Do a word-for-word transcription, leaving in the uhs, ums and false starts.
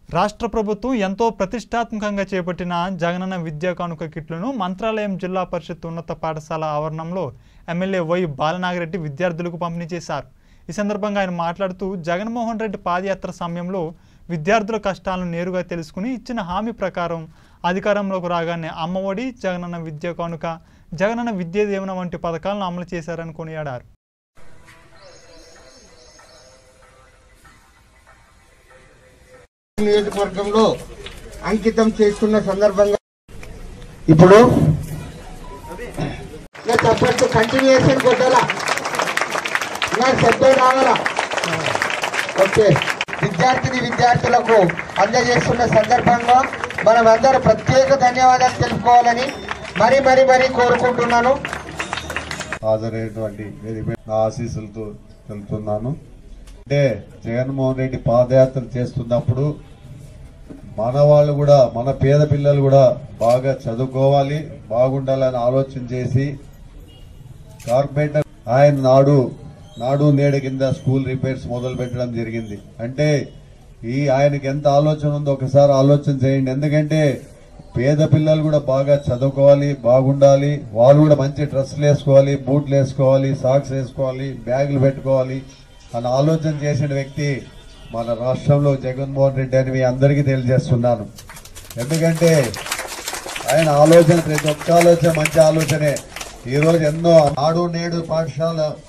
రాష్ట్ర ప్రభుత్వం ఎంతో ప్రతిష్టాత్మకంగా చేపట్టిన జగనన్న విద్యా కానుక కిట్లను మంత్రాలయం జిల్లా పరిషత్ ఉన్నత పాఠశాల ఆవరణంలో ఎమ్మెల్యే వై బాలనాగిరెడ్డి విద్యార్థులకు పంపిణీ చేశారు। ఈ సందర్భంగా ఆయన మాట్లాడుతూ జగన్మోహన్ రెడ్డి పాదయాత్ర సమయంలో విద్యార్థుల కష్టాలను నేరుగా తెలుసుకుని ఇచ్చిన హామీ ప్రకారం అధికారంలోకి రాగానే అమ్మఒడి, జగనన్న విద్యా కానుక, జగనన్న విద్యా దీవెన వంటి పథకాలను అమలు చేశారని కొనియాడారు। నియోజకవర్గంలో అంకితం చేస్తున్న సందర్భంగా ఇప్పుడు తప్పట్టు కంటిన్యూషన్ కొట్టాలా, శబ్దం రావాలా। ఓకే, విద్యార్థిని విద్యార్థులకు అందజేస్తున్న సందర్భంగా మనం అందరూ ప్రత్యేక ధన్యవాదాలు తెలుపుకోవాలని మరి మరి మరి కోరుకుంటున్నాను। హాజరైనటువంటి ఆశీస్సులతో తెలుపుతున్నాను। అంటే జగన్మోహన్ రెడ్డి పాదయాత్ర చేస్తున్నప్పుడు మన వాళ్ళు కూడా, మన పేద పిల్లలు కూడా బాగా చదువుకోవాలి, బాగుండాలని ఆలోచన చేసి కార్పొరేటర్ ఆయన నాడు నాడు నేడు కింద స్కూల్ రిపేర్స్ మొదలు పెట్టడం జరిగింది। అంటే ఈ ఆయనకి ఎంత ఆలోచన ఉందో ఒకసారి ఆలోచన చేయండి। ఎందుకంటే పేద పిల్లలు కూడా బాగా చదువుకోవాలి, బాగుండాలి, వాళ్ళు కూడా మంచి డ్రెస్సులు వేసుకోవాలి, బూట్లు వేసుకోవాలి, సాక్స్ వేసుకోవాలి, బ్యాగులు పెట్టుకోవాలి అని ఆలోచన చేసిన వ్యక్తి మన రాష్ట్రంలో జగన్మోహన్ రెడ్డి అని మీ అందరికీ తెలియజేస్తున్నాను। ఎందుకంటే ఆయన ఆలోచన ప్రతి ఒక్క ఆలోచన మంచి ఆలోచనే। ఈరోజు ఎన్నో నాడు నేడు పాఠశాల